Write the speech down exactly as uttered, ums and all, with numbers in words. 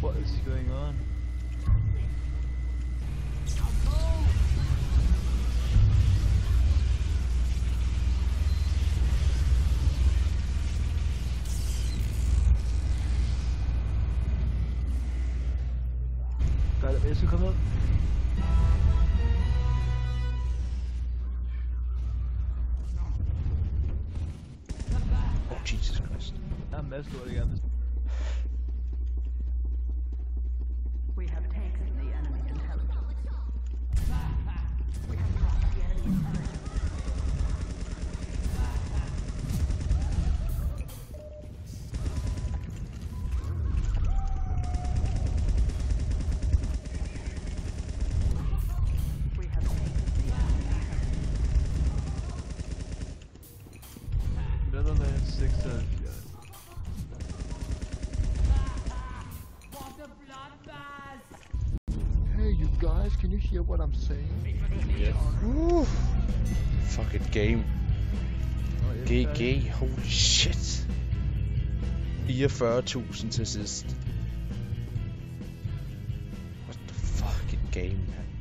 What is going on? Got it, Mason, come up. Oh, Jesus Christ. I messed with it again. We have taken the enemy intelligence. We have dropped the enemy intelligence. We have taken the enemy intelligence. Better than six times, yeah. Hey, you guys, can you hear what I'm saying? Yeah. Woo. Fucking game. Oh, G G, holy shit. fireogfyrre tusind til sidst. What the fucking game, man.